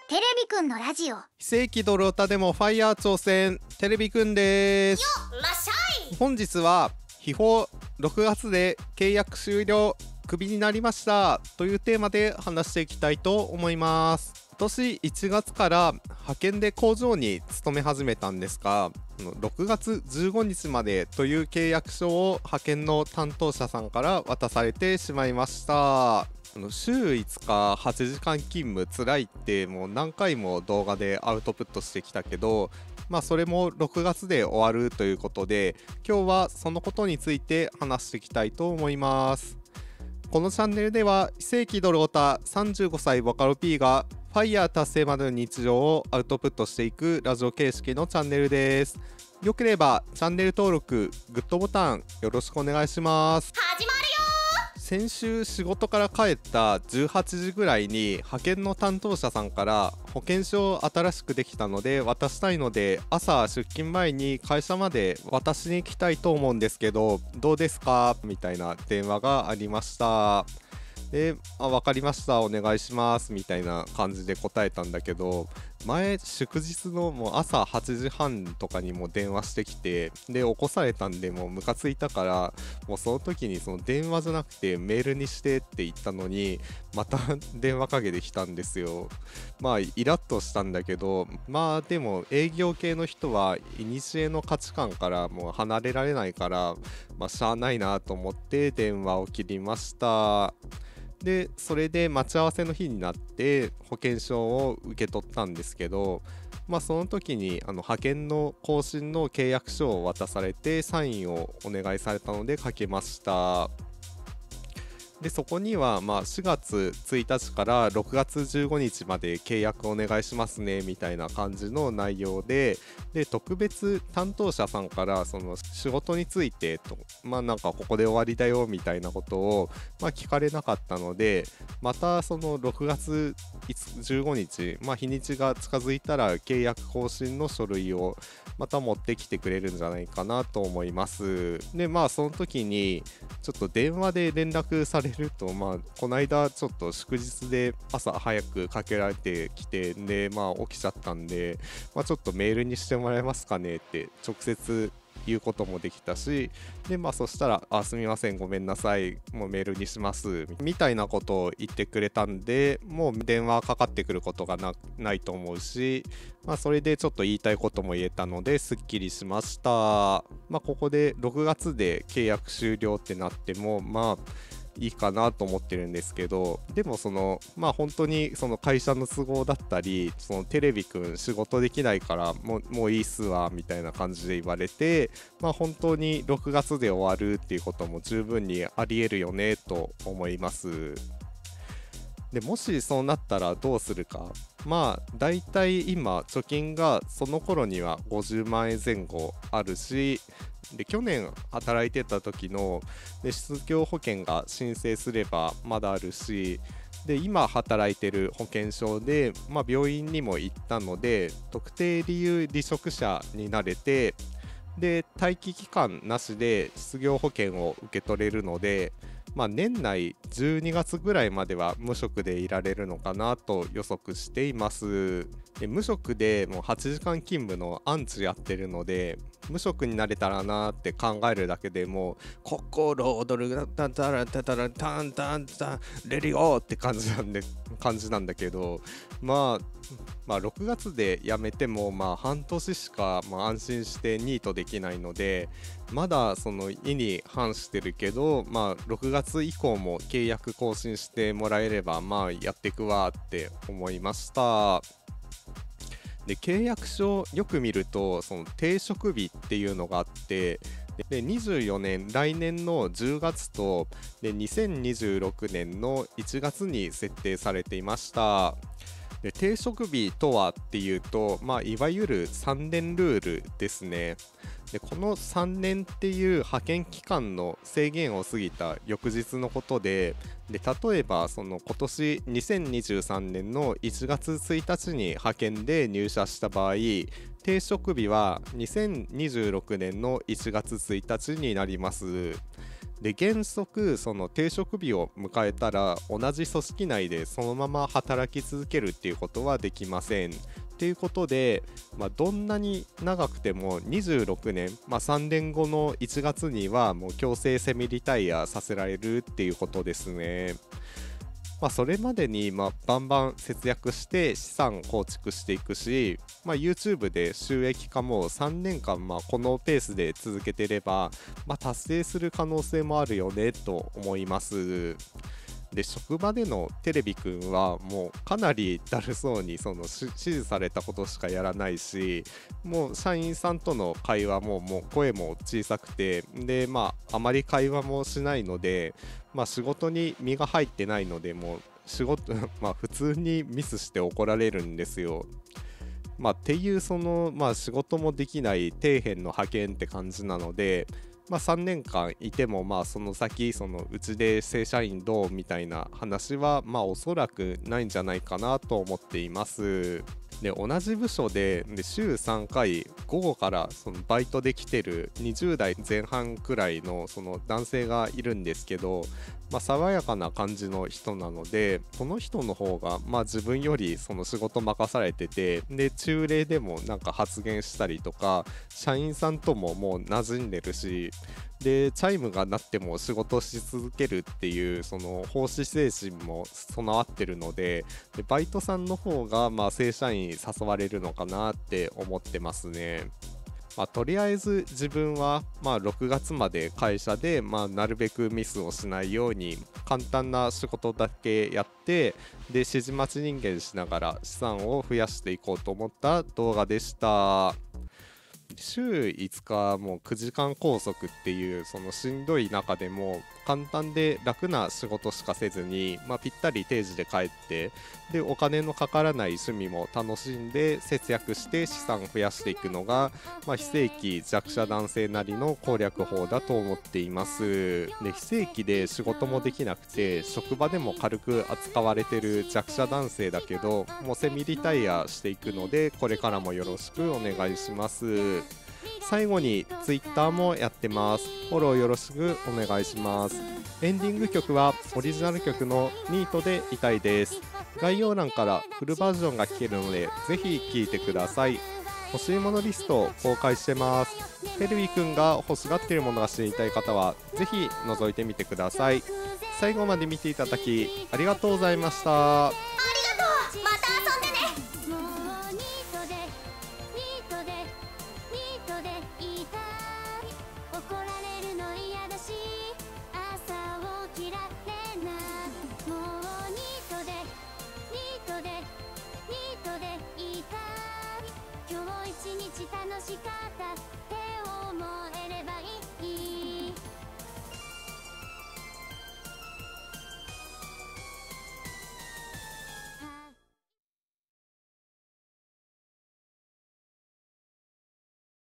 テレビくんのラジオ。 非正規ドルオタでもファイヤー挑戦、テレビくんです。 らっしゃい。 本日は秘宝6月で契約終了、クビになりましたというテーマで話していきたいと思います。今年1月から派遣で工場に勤め始めたんですが、6月15日までという契約書を派遣の担当者さんから渡されてしまいました。週5日8時間勤務つらいってもう何回も動画でアウトプットしてきたけど、それも6月で終わるということで、今日はそのことについて話していきたいと思います。このチャンネルでは非正規ドルオタ35歳ボカロ P がファイヤー達成までの日常をアウトプットしていくラジオ形式のチャンネルです。よければチャンネル登録、グッドボタンよろしくお願いします。 始まるよ。 先週仕事から帰った18時ぐらいに派遣の担当者さんから保険証新しくできたので渡したいので、朝出勤前に会社まで渡しに行きたいと思うんですけどどうですかみたいな電話がありました。で、分かりました、お願いしますみたいな感じで答えたんだけど、前祝日のもう朝8時半とかにも電話してきて、で起こされたんでもうムカついたから、もうその時にその電話じゃなくてメールにしてって言ったのにまた電話かけてきたんですよ。イラッとしたんだけど、でも営業系の人は古の価値観からもう離れられないから、しゃあないなと思って電話を切りました。でそれで待ち合わせの日になって保険証を受け取ったんですけど、その時に派遣の更新の契約書を渡されてサインをお願いされたので書けました。でそこには4月1日から6月15日まで契約お願いしますねみたいな感じの内容で、特別担当者さんからその仕事についてと、なんかここで終わりだよみたいなことを聞かれなかったので、またその6月15日、日にちが近づいたら契約更新の書類をまた持ってきてくれるんじゃないかなと思います。でその時にちょっと電話で連絡されると、この間ちょっと祝日で朝早くかけられてきて、で起きちゃったんで、ちょっとメールにしてもらえますかねって直接言うこともできたし、でそしたらすみません、ごめんなさい、もうメールにしますみたいなことを言ってくれたんで、もう電話かかってくることがないと思うし、それでちょっと言いたいことも言えたのですっきりしました。ここで6月で契約終了ってなってもいいかなと思ってるんですけど、でも本当にその会社の都合だったり、そのテレビくん仕事できないからもういいっすわみたいな感じで言われて、本当に6月で終わるっていうことも十分にありえるよねと思います。でもしそうなったらどうするか。だいたい今貯金がその頃には50万円前後あるし、で去年働いてた時の失業保険が申請すればまだあるし、で今働いてる保険証で、病院にも行ったので特定理由離職者になれて、で待機期間なしで失業保険を受け取れるので、年内12月ぐらいまでは無職でいられるのかなと予測しています。で無職でもう8時間勤務のアンチやってるので、無職になれたらなって考えるだけでもう心躍るタンタラタタラタンタンタンレディオーって感じなんだけど、6月で辞めても半年しか安心してニートできないので、まだその意に反してるけど、6月以降も契約更新してもらえればやっていくわって思いました。で契約書よく見るとその停職日っていうのがあって、で24年来年の10月とで2026年の1月に設定されていました。で停職日とはっていうと、いわゆる3年ルールですね。でこの3年っていう派遣期間の制限を過ぎた翌日のことで、例えばその今年2023年の1月1日に派遣で入社した場合、停職日は2026年の1月1日になります。 で原則その定職日を迎えたら同じ組織内でそのまま働き続けるっていうことはできません。ということで、どんなに長くても26年、3年後の1月にはもう強制セミリタイアさせられるっていうことですね。それまでにバンバン節約して資産構築していくし、YouTube で収益化も3年間このペースで続けてれば、達成する可能性もあるよねと思います。で職場でのテレビくんはもうかなりだるそうにその指示されたことしかやらないし、もう社員さんとの会話ももう声も小さくて、であまり会話もしないので、仕事に身が入ってないので、もう仕事普通にミスして怒られるんですよ。っていうその仕事もできない底辺の派遣って感じなので、3年間いてもその先そのうちで正社員どうみたいな話はおそらくないんじゃないかなと思っています。で同じ部署で週3回午後からそのバイトで来てる20代前半くらいのその男性がいるんですけど、爽やかな感じの人なので、この人の方が自分よりその仕事任されてて、で中例でもなんか発言したりとか、社員さんとももう馴染んでるし、でチャイムが鳴っても仕事し続けるっていうその奉仕精神も備わってるので、バイトさんの方が正社員誘われるのかなって思ってますね。とりあえず自分は6月まで会社でなるべくミスをしないように簡単な仕事だけやって、で指示待ち人間しながら資産を増やしていこうと思った動画でした。週5日もう9時間拘束っていうそのしんどい中でも簡単で楽な仕事しかせずに、ぴったり定時で帰って、でお金のかからない趣味も楽しんで節約して資産を増やしていくのが、非正規弱者男性なりの攻略法だと思っています。で非正規で仕事もできなくて職場でも軽く扱われてる弱者男性だけど、もうセミリタイアしていくので、これからもよろしくお願いします。最後に Twitter もやってます。フォローよろしくお願いします。エンディング曲はオリジナル曲のニートでいたいです。概要欄からフルバージョンが聴けるのでぜひ聴いてください。欲しいものリストを公開してます。ペルビくんが欲しがっているものが知りたい方はぜひ覗いてみてください。最後まで見ていただきありがとうございました。 ありがとう。また遊んでね。怒られるの嫌だし、朝起きられない。もうニートでいたい。今日一日楽しかったって思えればいい。